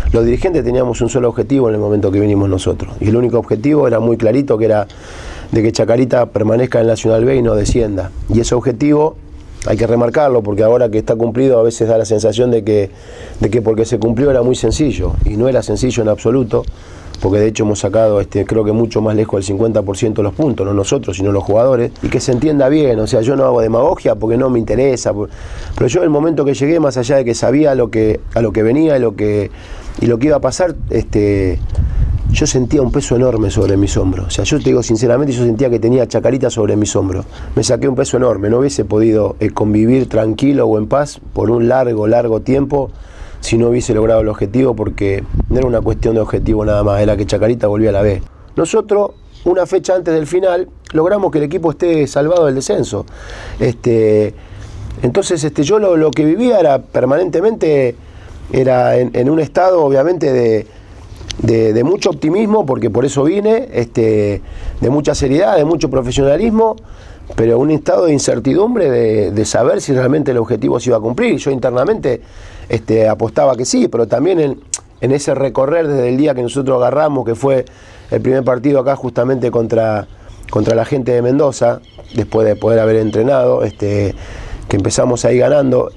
los dirigentes teníamos un solo objetivo en el momento que vinimos nosotros, y el único objetivo era muy clarito, que era de que Chacarita permanezca en Nacional B y no descienda, y ese objetivo hay que remarcarlo, porque ahora que está cumplido a veces da la sensación de que porque se cumplió era muy sencillo, y no era sencillo en absoluto, porque de hecho hemos sacado creo que mucho más lejos del 50% de los puntos, no nosotros sino los jugadores, y que se entienda bien, o sea, yo no hago demagogia porque no me interesa, pero yo en el momento que llegué, más allá de que sabía a lo que venía y lo que iba a pasar, yo sentía un peso enorme sobre mis hombros. O sea, yo te digo sinceramente, yo sentía que tenía Chacarita sobre mis hombros. Me saqué un peso enorme, no hubiese podido convivir tranquilo o en paz por un largo tiempo si no hubiese logrado el objetivo, porque no era una cuestión de objetivo nada más, era que Chacarita volvía a la B. Nosotros, una fecha antes del final, logramos que el equipo esté salvado del descenso. Entonces yo lo que vivía era permanentemente, era en un estado obviamente de mucho optimismo, porque por eso vine, de mucha seriedad, de mucho profesionalismo, pero un estado de incertidumbre de saber si realmente el objetivo se iba a cumplir. Yo internamente apostaba que sí, pero también en ese recorrer desde el día que nosotros agarramos, que fue el primer partido acá justamente contra la gente de Mendoza, después de poder haber entrenado, que empezamos ahí ganando,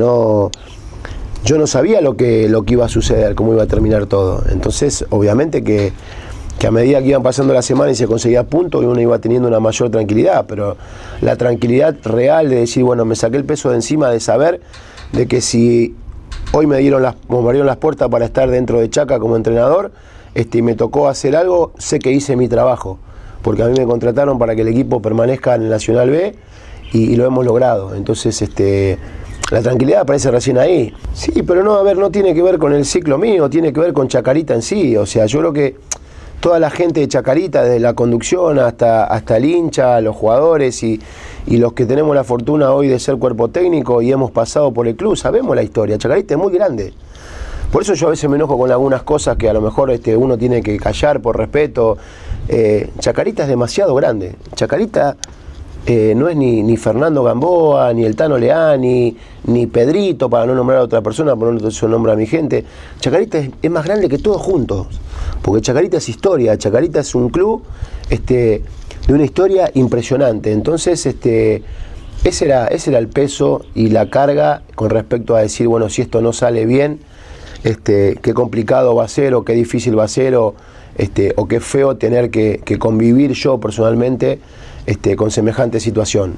yo no sabía lo que iba a suceder, cómo iba a terminar todo. Entonces, obviamente que a medida que iban pasando la semana y se conseguía puntos, uno iba teniendo una mayor tranquilidad, pero la tranquilidad real de decir, bueno, me saqué el peso de encima, de saber de que si hoy me abrieron las puertas para estar dentro de Chaca como entrenador, y me tocó hacer algo, sé que hice mi trabajo, porque a mí me contrataron para que el equipo permanezca en el Nacional B y lo hemos logrado. Entonces, la tranquilidad aparece recién ahí. Sí, pero no tiene que ver con el ciclo mío, tiene que ver con Chacarita en sí. O sea, yo creo que toda la gente de Chacarita, desde la conducción hasta el hincha, los jugadores y los que tenemos la fortuna hoy de ser cuerpo técnico y hemos pasado por el club, sabemos la historia. Chacarita es muy grande. Por eso yo a veces me enojo con algunas cosas que a lo mejor uno tiene que callar por respeto. Chacarita es demasiado grande. Chacarita no es ni Fernando Gamboa, ni el Tano Leani, ni Pedrito, para no nombrar a otra persona, por no se nombra a mi gente. Chacarita es más grande que todos juntos, porque Chacarita es historia, Chacarita es un club de una historia impresionante. Entonces, ese era el peso y la carga con respecto a decir, bueno, si esto no sale bien, qué complicado va a ser, o qué difícil va a ser, o qué feo tener que convivir yo personalmente con semejante situación.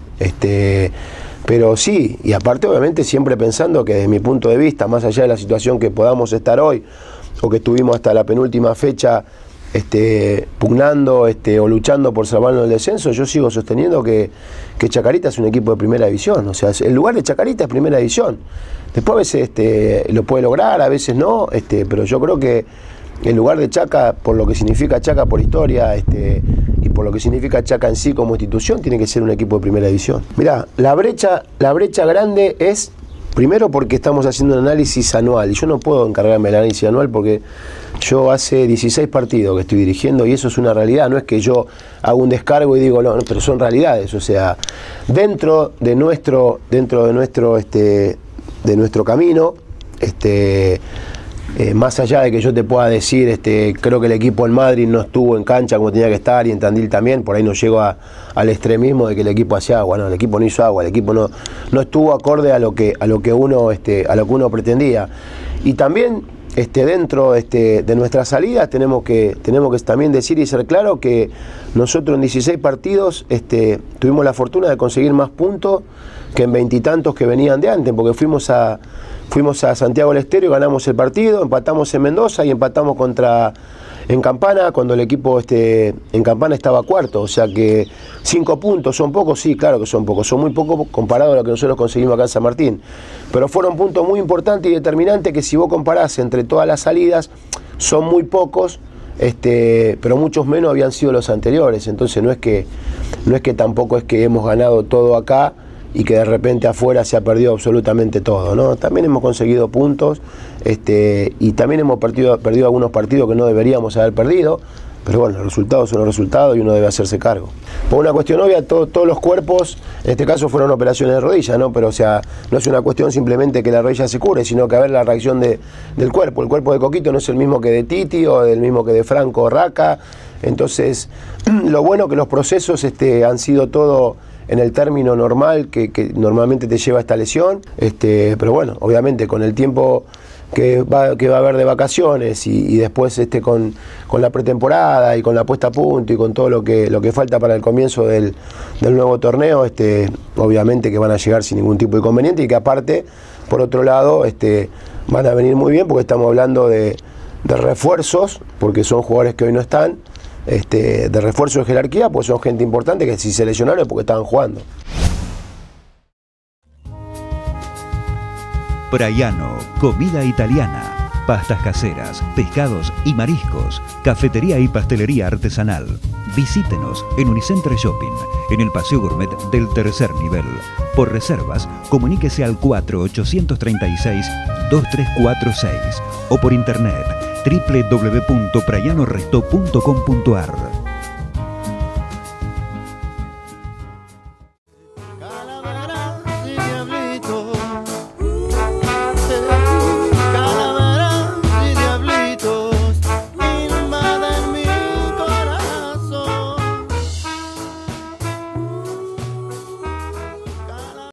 Pero sí, y aparte obviamente siempre pensando que desde mi punto de vista, más allá de la situación que podamos estar hoy, o que estuvimos hasta la penúltima fecha pugnando o luchando por salvarnos del descenso, yo sigo sosteniendo que Chacarita es un equipo de primera división. O sea, el lugar de Chacarita es primera división. Después a veces lo puede lograr, a veces no, pero yo creo que el lugar de Chaca, por lo que significa Chaca por historia, y por lo que significa Chaca en sí como institución, tiene que ser un equipo de primera división. Mirá, la brecha grande es, primero porque estamos haciendo un análisis anual, y yo no puedo encargarme del análisis anual porque yo hace 16 partidos que estoy dirigiendo, y eso es una realidad, no es que yo hago un descargo y digo, no, pero son realidades. O sea, dentro de nuestro camino, más allá de que yo te pueda decir, creo que el equipo en Madrid no estuvo en cancha como tenía que estar, y en Tandil también, por ahí no llego al extremismo de que el equipo hacía agua. No, el equipo no hizo agua, el equipo no estuvo acorde a lo que uno pretendía. Y también dentro de nuestras salidas tenemos que también decir y ser claro que nosotros en 16 partidos tuvimos la fortuna de conseguir más puntos que en 20 y tantos que venían de antes, porque fuimos a Santiago del Estero y ganamos el partido, empatamos en Mendoza y empatamos en Campana, cuando el equipo en Campana estaba cuarto. O sea que 5 puntos, ¿son pocos? Sí, claro que son pocos, son muy pocos comparado a lo que nosotros conseguimos acá en San Martín, pero fueron puntos muy importantes y determinantes que, si vos comparás entre todas las salidas, son muy pocos, pero muchos menos habían sido los anteriores. Entonces no es que tampoco es que hemos ganado todo acá y que de repente afuera se ha perdido absolutamente todo, ¿no? También hemos conseguido puntos, y también hemos perdido algunos partidos que no deberíamos haber perdido, Pero bueno, los resultados son los resultados y uno debe hacerse cargo. Por una cuestión obvia, todos los cuerpos, en este caso fueron operaciones de rodilla, ¿no? Pero o sea, no es una cuestión simplemente que la rodilla se cure, sino que a ver la reacción del cuerpo. El cuerpo de Coquito no es el mismo que de Titi o el mismo que de Franco o Raca. Entonces, lo bueno que los procesos han sido todo en el término normal que normalmente te lleva a esta lesión. Pero bueno, obviamente con el tiempo que va a haber de vacaciones y después con la pretemporada y con la puesta a punto y con todo lo que falta para el comienzo del nuevo torneo, obviamente que van a llegar sin ningún tipo de inconveniente y que aparte, por otro lado, van a venir muy bien porque estamos hablando de refuerzos, porque son jugadores que hoy no están, de refuerzo de jerarquía, pues son gente importante que si se lesionaron es porque estaban jugando. Praiano, comida italiana, pastas caseras, pescados y mariscos, cafetería y pastelería artesanal. Visítenos en Unicenter Shopping, en el Paseo Gourmet del tercer nivel. Por reservas, comuníquese al 4836-2346 o por internet www.praianoresto.com.ar.